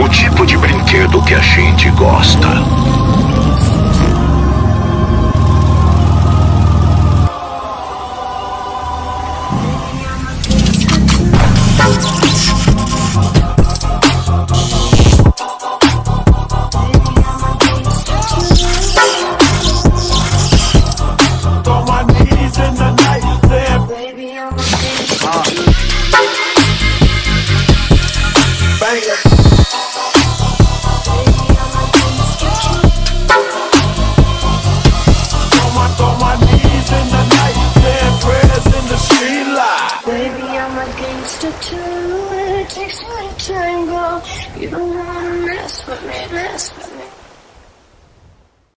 O tipo de brinquedo que a gente gosta. Too. It takes two to tango. You don't wanna mess with me, mess with me.